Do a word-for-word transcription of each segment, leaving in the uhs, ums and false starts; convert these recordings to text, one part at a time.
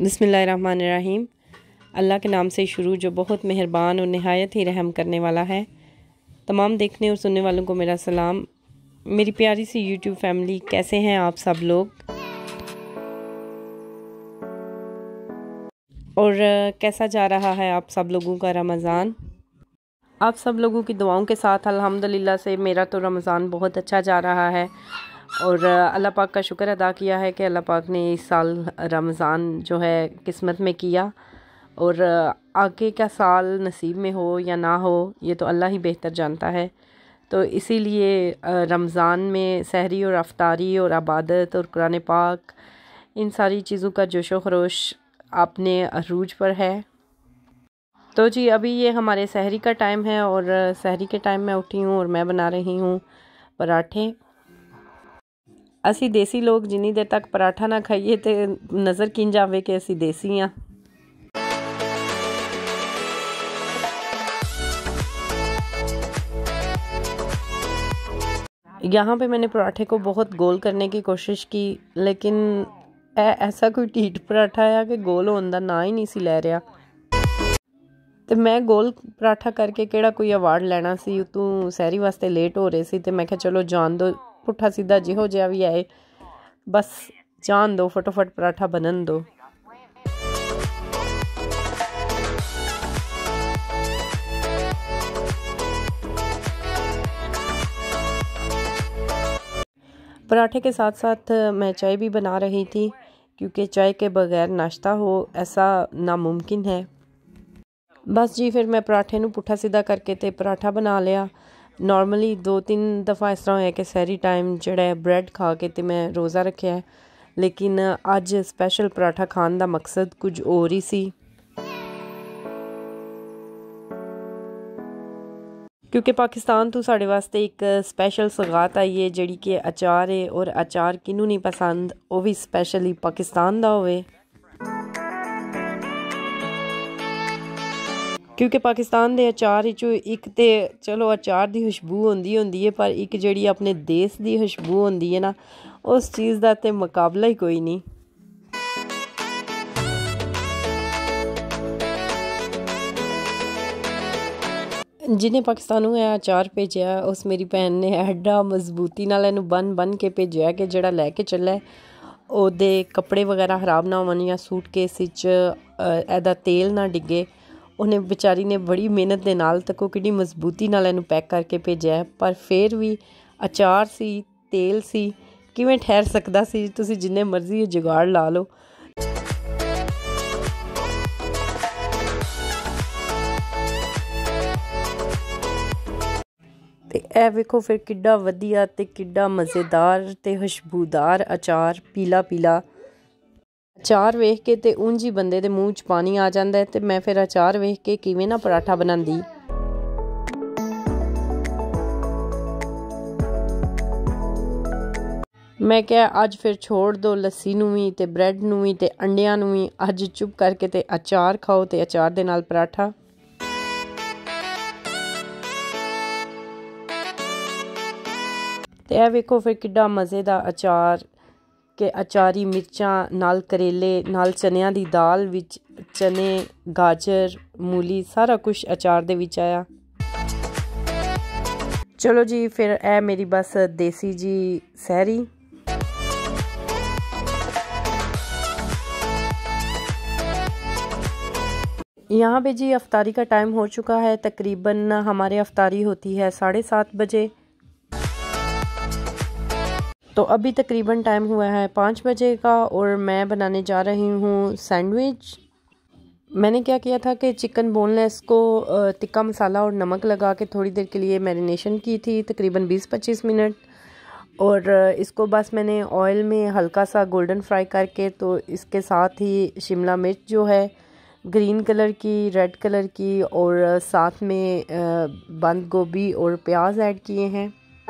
बिस्मिल्लाहिर्रहमानिर्रहीम। अल्लाह के नाम से शुरू जो बहुत मेहरबान और नहायत ही रहम करने वाला है। तमाम देखने और सुनने वालों को मेरा सलाम। मेरी प्यारी सी यूट्यूब फैमिली, कैसे हैं आप सब लोग? और कैसा जा रहा है आप सब लोगों का रमज़ान? आप सब लोगों की दुआओं के साथ अल्हम्दुलिल्लाह से मेरा तो रमज़ान बहुत अच्छा जा रहा है। और अल्लाह पाक का शुक्र अदा किया है कि अल्लाह पाक ने इस साल रमज़ान जो है किस्मत में किया, और आगे का साल नसीब में हो या ना हो ये तो अल्लाह ही बेहतर जानता है। तो इसीलिए रमज़ान में सहरी और अफ्तारी और इबादत और कुरान पाक, इन सारी चीज़ों का जोशो खरोश अपने अरूज पर है। तो जी अभी ये हमारे सहरी का टाइम है और सहरी के टाइम में उठी हूँ और मैं बना रही हूँ पराठे। असी देसी लोग जिन्नी देर तक पराठा ना खाइए तो नज़र किन जावे कि असी देसी हाँ। यहाँ पे मैंने पराठे को बहुत गोल करने की कोशिश की, लेकिन ऐ ऐसा कोई ढीठ पराठा है कि गोल होने का ना ही नहीं सी लै रहा। तो मैं गोल पराठा करके केड़ा कोई अवार्ड लेना सी, तू सहरी वास्ते लेट हो रहे सी तो मैं कहा चलो जान दो, पुट्ठा सीधा जिहो जिहा भी आए बस जान दो, फटोफट पराठा बनन दो। पराठे के साथ साथ मैं चाय भी बना रही थी, क्योंकि चाय के बगैर नाश्ता हो ऐसा नामुमकिन है। बस जी फिर मैं पराठे नू पुट्ठा सीधा करके ते पराठा बना लिया। नॉर्मली दो तीन दफ़ा इस तरह है कि सहरी टाइम जड़ा ब्रेड खा के ते मैं रोज़ा रखा है, लेकिन अज स्पैशल पराठा खाने का मकसद कुछ और ही सी। क्योंकि पाकिस्तान तो साढ़े वास्ते एक स्पैशल सौगात आई है जिहड़ी कि अचार है, और अचार किनू नहीं पसंद, वो भी स्पैशली पाकिस्तान दा होवे। क्योंकि पाकिस्तान दे अचार विचों एक ते चलो अचार दी खुशबू होंदी होंदी है, पर एक जिहड़ी अपने देश दी खुशबू होंदी है ना, उस चीज़ दा ते मुकाबला ही कोई नहीं। जिन्हें पाकिस्तानों है अचार भेजा, उस मेरी भैन ने एडा मजबूती नाल इहनूं बन बन के भेजा कि जिहड़ा लैके चले ओहदे कपड़े वगैरह खराब ना होवन या सूटकेस विच एहदा तेल ना डिगे। उन्हें बेचारी ने बड़ी मेहनत दे नाल तको कितनी मजबूती नाल इहनूं पैक करके भेजा है, पर फिर भी अचार सी तेल सी किवें ठहर सकदा सी, तुसीं जिन्ने मर्जी जुगाड़ ला लो। ते ए वेखो फिर किड्डा वधिया ते किड्डा मज़ेदार ते खुशबूदार अचार, पीला पीला अचार वेख के ते उंज ही बंदे दे मूँह च पानी आ जाता है। तो मैं फिर अचार वेख के किवें ना पराठा बनांदी। मैं क्या अज फिर छोड़ दो लस्सी नूं भी ते ब्रैड नूं भी ते अंडियां नूं भी, अज चुप करके ते अचार खाओ ते अचार दे नाल पराठा। ते ए वेखो फिर किड्डा मज़े दा अचार के अचारी मिर्चां नाल करेले नाल चनियां दी दाल विच चने गाजर मूली सारा कुछ अचार दे विच आया। चलो जी फिर ए मेरी बस देसी जी सहरी। यहाँ पे जी अफ्तारी का टाइम हो चुका है, तकरीबन हमारे अफ्तारी होती है साढ़े सात बजे। तो अभी तकरीबन टाइम हुआ है पाँच बजे का, और मैं बनाने जा रही हूँ सैंडविच। मैंने क्या किया था कि चिकन बोनलेस को टिक्का मसाला और नमक लगा के थोड़ी देर के लिए मैरिनेशन की थी, तकरीबन बीस पच्चीस मिनट। और इसको बस मैंने ऑयल में हल्का सा गोल्डन फ्राई करके, तो इसके साथ ही शिमला मिर्च जो है ग्रीन कलर की, रेड कलर की, और साथ में बंद गोभी और प्याज ऐड किए हैं।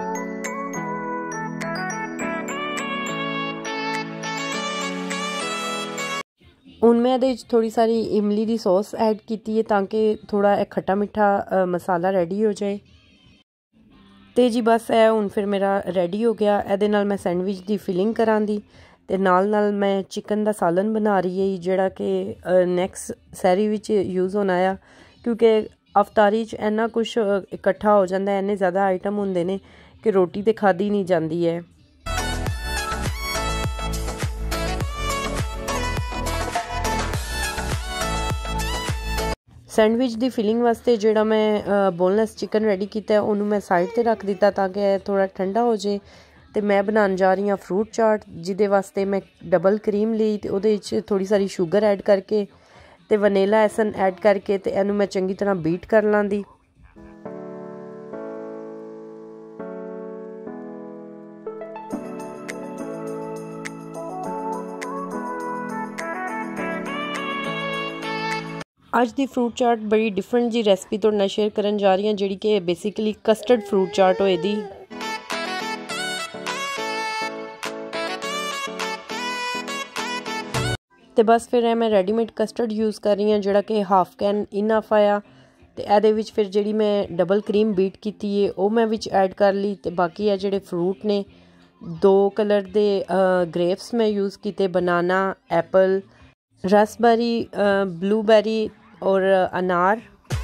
उनमें थोड़ी सारी इमली की सॉस ऐड की है ताकि थोड़ा खट्टा मिठा मसाला रेडी हो जाए। तो जी बस है हुण फिर मेरा रेडी हो गया। ए मैं सैंडविच की फिलिंग करांदी। ਤੇ ਨਾਲ ਨਾਲ ਮੈਂ ਚਿਕਨ ਦਾ ਸਾਲਨ ਬਣਾ ਰਹੀ ਹੈ ਜਿਹੜਾ ਕਿ ਨੈਕਸਟ ਸੈਰੀ ਵਿੱਚ ਯੂਜ਼ ਹੋਣਾ ਆ, ਕਿਉਂਕਿ ਅਫਤਾਰੀ 'ਚ ਇੰਨਾ ਕੁਛ ਇਕੱਠਾ ਹੋ ਜਾਂਦਾ, ਇੰਨੇ ਜ਼ਿਆਦਾ ਆਈਟਮ ਹੁੰਦੇ ਨੇ ਕਿ ਰੋਟੀ ਤਾਂ ਖਾਧੀ ਨਹੀਂ ਜਾਂਦੀ ਹੈ। ਸੈਂਡਵਿਚ ਦੀ ਫਿਲਿੰਗ ਵਾਸਤੇ ਜਿਹੜਾ ਮੈਂ ਬੋਨਲੈਸ ਚਿਕਨ ਰੈਡੀ ਕੀਤਾ ਉਹਨੂੰ ਮੈਂ ਸਾਈਡ 'ਤੇ ਰੱਖ ਦਿੱਤਾ ਤਾਂ ਕਿ ਥੋੜ੍ਹਾ ਠੰਡਾ ਹੋ ਜਾਏ। ਤੇ ਮੈਂ ਬਣਾਉਣ ਜਾ ਰਹੀ ਹਾਂ ਫਰੂਟ ਚਾਟ, ਜਿਹਦੇ ਵਾਸਤੇ ਮੈਂ ਡਬਲ ਕਰੀਮ ਲਈ ਤੇ ਉਹਦੇ ਵਿੱਚ ਥੋੜ੍ਹੀ ਸਾਰੀ ਸ਼ੂਗਰ ਐਡ ਕਰਕੇ ਤੇ ਵਨੀਲਾ ਐਸਨ ਐਡ ਕਰਕੇ ਤੇ ਇਹਨੂੰ ਮੈਂ ਚੰਗੀ ਤਰ੍ਹਾਂ ਬੀਟ ਕਰ ਲਾਂਦੀ। ਅੱਜ ਦੀ ਫਰੂਟ ਚਾਟ ਬੜੀ ਡਿਫਰੈਂਟ ਜੀ ਰੈਸਪੀ ਤੁਹਾਡੇ ਨਾਲ ਸ਼ੇਅਰ ਕਰਨ ਜਾ ਰਹੀ ਹਾਂ, ਜਿਹੜੀ ਕਿ ਬੇਸਿਕਲੀ ਕਸਟਰਡ ਫਰੂਟ ਚਾਟ ਹੋਏ ਦੀ। ਤੇ ਬਸ ਫਿਰ ਇਹ ਮੈਂ ਰੈਡੀਮੇਡ ਕਸਟਰਡ ਯੂਜ਼ ਕਰ ਰਹੀ ਹਾਂ, ਜਿਹੜਾ ਕਿ ਹਾਫ ਕੈਨ ਇਨਫ ਆਇਆ। ਤੇ ਇਹਦੇ ਵਿੱਚ ਫਿਰ ਜਿਹੜੀ ਮੈਂ ਡਬਲ ਕਰੀਮ ਬੀਟ ਕੀਤੀ ਹੈ ਉਹ ਮੈਂ ਵਿੱਚ ਐਡ ਕਰ ਲਈ। ਤੇ ਬਾਕੀ ਇਹ ਜਿਹੜੇ ਫਰੂਟ ਨੇ, ਦੋ ਕਲਰ ਦੇ ਗ੍ਰੇਪਸ ਮੈਂ ਯੂਜ਼ ਕੀਤੇ, ਬਨਾਨਾ, ਐਪਲ, ਰਸਬੈਰੀ, ਬਲੂਬੈਰੀ ਔਰ ਅਨਾਰ।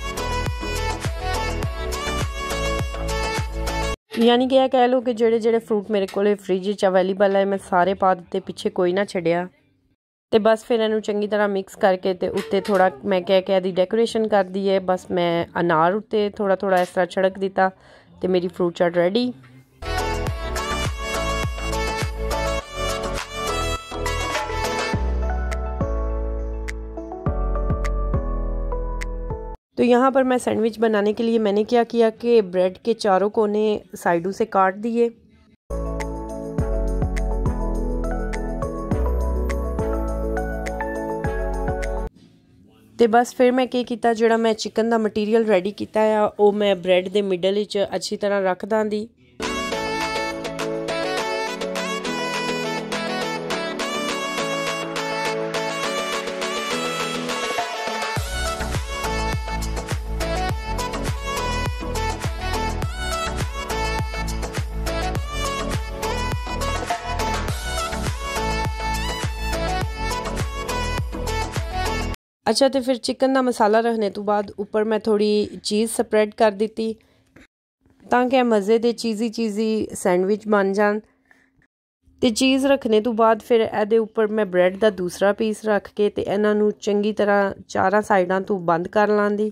ਯਾਨੀ ਕਿ ਇਹ ਕਹਿ ਲਓ ਕਿ ਜਿਹੜੇ ਜਿਹੜੇ ਫਰੂਟ ਮੇਰੇ ਕੋਲ ਫ੍ਰਿਜ ਵਿੱਚ ਅਵੇਲੇਬਲ ਹੈ ਮੈਂ ਸਾਰੇ ਪਾ ਦਿੱਤੇ, ਪਿੱਛੇ ਕੋਈ ਨਾ ਛੱਡਿਆ। ਤੇ ਬਸ ਫਿਰ ਇਹਨੂੰ ਚੰਗੀ ਤਰ੍ਹਾਂ ਮਿਕਸ ਕਰਕੇ ਤੇ ਉੱਤੇ ਥੋੜ੍ਹਾ ਮੈਂ ਕਹਿ ਕੇ ਇਹਦੀ ਡੈਕੋਰੇਸ਼ਨ ਕਰਦੀ ਹੈ। ਬਸ ਮੈਂ ਅਨਾਰ ਉੱਤੇ ਥੋੜ੍ਹਾ ਥੋੜ੍ਹਾ ਇਸ ਤਰ੍ਹਾਂ ਛਿੜਕ ਦਿੱਤਾ ਤੇ ਮੇਰੀ ਫਰੂਟ ਚਾਟ ਰੈਡੀ। तो यहाँ पर मैं सैंडविच बनाने के लिए मैंने क्या किया कि ब्रेड के चारों कोने साइडों से काट दिए। तो बस फिर मैं क्या किया, जोड़ा मैं चिकन का मटीरियल रेडी किया है वो मैं ब्रेड के मिडल विच अच्छी तरह रख दी। अच्छा, तो फिर चिकन का मसाला रखने तो बाद ऊपर मैं थोड़ी चीज़ स्प्रैड कर दी ताकि मज़े दे चीज़ी चीज़ी सैंडविच बन जान। तो चीज़ रखने तो बाद फिर ਇਹਦੇ ਉੱਪਰ मैं ब्रैड का दूसरा पीस रख के ते ਇਹਨਾਂ ਨੂੰ ਚੰਗੀ ਤਰ੍ਹਾਂ ਚਾਰਾਂ ਸਾਈਡਾਂ ਤੋਂ ਬੰਦ ਕਰ ਲਾਂਦੀ।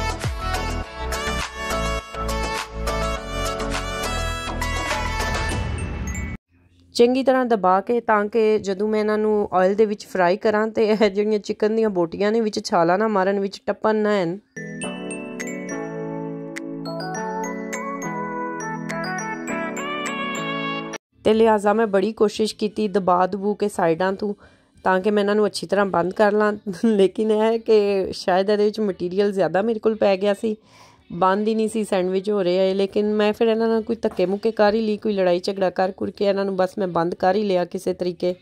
ਚੰਗੀ ਤਰ੍ਹਾਂ ਦਬਾ ਕੇ ਤਾਂ ਕਿ ਜਦੋਂ ਮੈਂ ਇਹਨਾਂ ਨੂੰ ਆਇਲ ਦੇ ਵਿੱਚ ਫਰਾਈ ਕਰਾਂ ਤੇ ਇਹ ਜਿਹੜੀਆਂ ਚਿਕਨ ਦੀਆਂ ਬੋਟੀਆਂ ਨੇ ਵਿੱਚ ਛਾਲਾ ਨਾ ਮਾਰਨ, ਵਿੱਚ ਟੱਪਣ ਨਾ ਹਨ। ਤੇ ਲਿਹਾਜ਼ਾ ਮੈਂ ਬੜੀ ਕੋਸ਼ਿਸ਼ ਕੀਤੀ ਦਬਾ ਦਬੂ ਕੇ ਸਾਈਡਾਂ ਤੋਂ ਤਾਂ ਕਿ ਮੈਂ ਇਹਨਾਂ ਨੂੰ ਅੱਛੀ ਤਰ੍ਹਾਂ ਬੰਦ ਕਰ ਲਾਂ। ਲੇਕਿਨ ਇਹ ਹੈ ਕਿ ਸ਼ਾਇਦ ਇਹਦੇ ਵਿੱਚ ਮਟੀਰੀਅਲ ਜ਼ਿਆਦਾ ਮੇਰੇ ਕੋਲ ਪੈ ਗਿਆ ਸੀ, ਬੰਦ ਹੀ ਨਹੀਂ ਸੀ ਸੈਂਡਵਿਚ ਹੋ ਰਿਹਾ ਹੈ। ਲੇਕਿਨ ਮੈਂ ਫਿਰ ਇਹਨਾਂ ਨਾਲ ਕੋਈ ਧੱਕੇ ਮੁੱਕੇ ਕਰ ਹੀ ਲਈ, ਕੋਈ ਲੜਾਈ ਝਗੜਾ ਕਰ ਕੁਰ ਕੇ ਇਹਨਾਂ ਨੂੰ ਬਸ ਮੈਂ ਬੰਦ ਕਰ ਹੀ ਲਿਆ ਕਿਸੇ ਤਰੀਕੇ।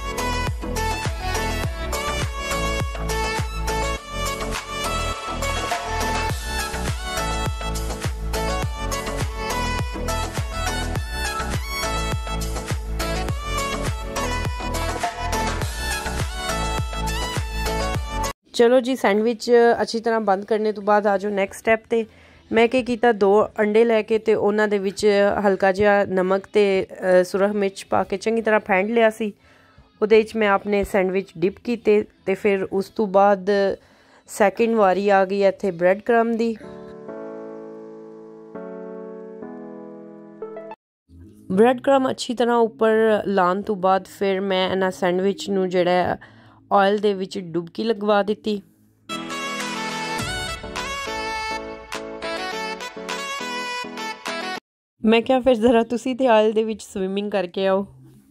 चलो जी, सैंडविच अच्छी तरह बंद करने तो बाद आ जाओ नैक्सट स्टैप ते। मैं क्या किया, दो अंडे लैके ते उन्हां दे विच हल्का जिहा नमक ते सुरख मिर्च पा के चंगी तरह फेंट लिया सी। उहदे विच मैं अपने सैंडविच डिप कीते ते फिर उस तो बाद सैकेंड वारी आ गई इत्थे ब्रैड क्रम दी। ब्रैड क्रम अच्छी तरह उपर लाने तो बाद फिर मैं इन्हां सैंडविच नूं जिहड़ा ऑयल दे विच डुबकी लगवा दी। मैं क्या फिर जरा तुसी ते ऑयल दे विच स्विमिंग करके आओ।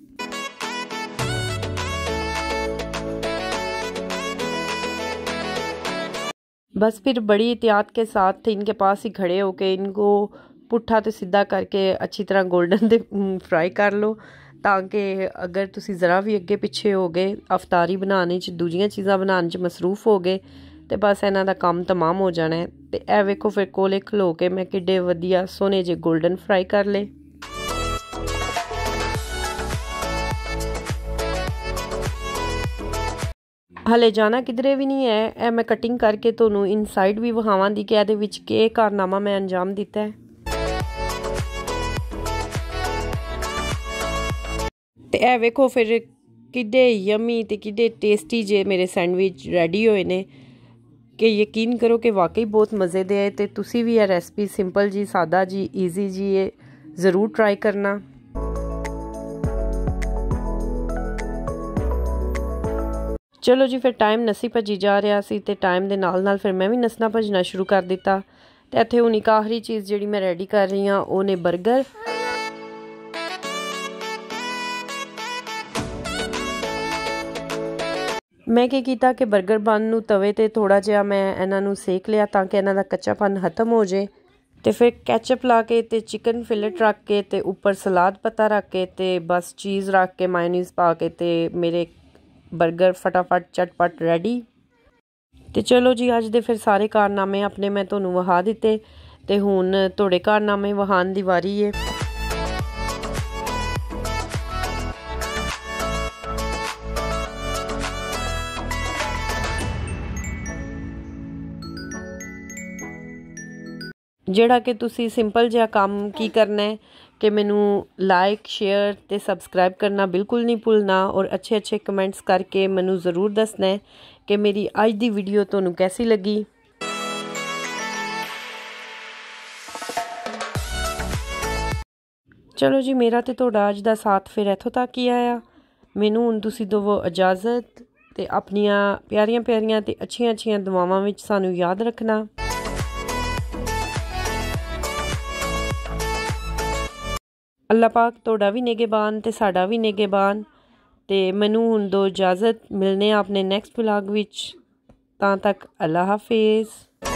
बस फिर बड़ी एहतियात के साथ इनके पास ही खड़े होके इनको पुट्ठा तो सीधा करके अच्छी तरह गोल्डन दे फ्राई कर लो, ताकि अगर तुसी ज़रा भी अगे पिछे हो गए अफतारी बनाने च, दूजियां चीज़ां बनाने च मसरूफ हो गए तो बस इन्हां दा काम तमाम हो जाना है। तो यह वेखो फिर कोले खलो के मैं किड्डे वधिया सोने जे गोल्डन फ्राई कर ले। ਹਲੇ ਜਾਣਾ ਕਿਧਰੇ ਵੀ ਨਹੀਂ ਹੈ। ਇਹ ਮੈਂ ਕਟਿੰਗ ਕਰਕੇ ਤੁਹਾਨੂੰ ਇਨਸਾਈਡ ਵੀ ਵਿਖਾਵਾਂਗੀ ਕਿ ਇਹਦੇ ਵਿੱਚ ਕੀ ਕਾਰਨਾਮਾ ਮੈਂ ਅੰਜਾਮ ਦਿੱਤਾ ਹੈ। ਤੇ ਇਹ ਵੇਖੋ ਫਿਰ ਕਿੱਡੇ ਯਮੀ ਤੇ ਕਿੱਡੇ ਟੇਸਟੀ ਜੇ ਮੇਰੇ ਸੈਂਡਵਿਚ ਰੈਡੀ ਹੋਏ ਨੇ ਕਿ ਯਕੀਨ ਕਰੋ ਕਿ ਵਾਕਈ ਬਹੁਤ ਮਜ਼ੇ ਦੇ ਹੈ। ਤੇ ਤੁਸੀਂ ਵੀ ਇਹ ਰੈਸਪੀ ਸਿੰਪਲ ਜੀ, ਸਾਦਾ ਜੀ, ਈਜ਼ੀ ਜੀ ਇਹ ਜ਼ਰੂਰ ਟਰਾਈ ਕਰਨਾ। ਚਲੋ ਜੀ, ਫਿਰ ਟਾਈਮ ਨੱਸੀ ਭੱਜੀ ਜਾ ਰਿਹਾ ਸੀ ਤੇ ਟਾਈਮ ਦੇ ਨਾਲ ਨਾਲ ਫਿਰ ਮੈਂ ਵੀ ਨੱਸਣਾ ਭੱਜਣਾ ਸ਼ੁਰੂ ਕਰ ਦਿੱਤਾ। ਤੇ ਇੱਥੇ ਹੁਣ ਇੱਕ ਆਖਰੀ ਚੀਜ਼ ਜਿਹੜੀ ਮੈਂ ਰੈਡੀ ਕਰ ਰਹੀ ਹਾਂ ਉਹ ਨੇ ਬਰਗਰ। ਮੈਂ ਕੀ ਕੀਤਾ ਕਿ ਬਰਗਰ ਬਨ ਨੂੰ ਤਵੇ ਤੇ ਥੋੜਾ ਜਿਹਾ ਮੈਂ ਇਹਨਾਂ ਨੂੰ ਸੇਕ ਲਿਆ ਤਾਂ ਕਿ ਇਹਨਾਂ ਦਾ ਕੱਚਾਪਨ ਖਤਮ ਹੋ ਜੇ। ਤੇ ਫਿਰ ਕੈਚਅਪ ਲਾ ਕੇ ਤੇ ਚਿਕਨ ਫਿਲਟ ਰੱਖ ਕੇ ਤੇ ਉੱਪਰ ਸਲਾਦ ਪੱਤਾ ਰੱਖ ਕੇ ਤੇ ਬਸ ਚੀਜ਼ ਰੱਖ ਕੇ ਮਾਇਓਨੀਜ਼ ਪਾ ਕੇ ਤੇ ਮੇਰੇ ਬਰਗਰ ਫਟਾਫਟ ਚਟਪਟ ਰੈਡੀ। ਤੇ ਚਲੋ ਜੀ, ਅੱਜ ਦੇ ਫਿਰ ਸਾਰੇ ਕਾਰਨਾਮੇ ਆਪਣੇ ਮੈਂ ਤੁਹਾਨੂੰ ਵਿਖਾ ਦਿੱਤੇ ਤੇ ਹੁਣ ਤੁਹਾਡੇ ਕਾਰਨਾਮੇ ਵਿਖਾਉਣ ਦੀ ਵਾਰੀ ਹੈ। ਜਿਹੜਾ ਕਿ ਤੁਸੀਂ ਸਿੰਪਲ ਜਿਹਾ ਕੰਮ ਕੀ ਕਰਨਾ ਹੈ ਕਿ ਮੈਨੂੰ ਲਾइक शेयर ਤੇ ਸਬਸਕ੍ਰਾਈਬ ਕਰਨਾ ਬਿਲਕੁਲ ਨਹੀਂ ਭੁੱਲਣਾ ਔਰ ਅੱਛੇ ਅੱਛੇ ਕਮੈਂਟਸ ਕਰਕੇ ਮੈਨੂੰ ਜ਼ਰੂਰ ਦੱਸਣਾ ਹੈ ਕਿ ਮੇਰੀ ਅੱਜ ਦੀ ਵੀਡੀਓ ਤੁਹਾਨੂੰ कैसी लगी। ਚਲੋ ਜੀ, ਮੇਰਾ ਤੇ ਤੁਹਾਡਾ ਅੱਜ ਦਾ ਸਾਥ ਫਿਰ ਇੱਥੋਂ ਤੱਕ ਹੀ ਆਇਆ। ਮੈਨੂੰ ਹੁਣ ਤੁਸੀਂ ਦਿਵੋ ਇਜਾਜ਼ਤ ਤੇ ਆਪਣੀਆਂ ਪਿਆਰੀਆਂ ਪਿਆਰੀਆਂ ਤੇ ਅੱਛੀਆਂ ਅੱਛੀਆਂ ਦੁਆਵਾਂ ਵਿੱਚ ਸਾਨੂੰ ਯਾਦ ਰੱਖਣਾ। ਅੱਲਾ ਪਾਕ ਤੁਹਾਡਾ ਵੀ ਨਿਗਹਿਬਾਨ ਤੇ ਸਾਡਾ ਵੀ ਨਿਗਹਿਬਾਨ। ਤੇ ਮੈਨੂੰ ਹੁਣ ਦੋ ਇਜਾਜ਼ਤ, ਮਿਲਨੇ ਆਪਣੇ ਨੈਕਸਟ ਵਲੌਗ ਵਿੱਚ। ਤਾਂ ਤੱਕ ਅੱਲਾ ਹਾਫਿਜ਼।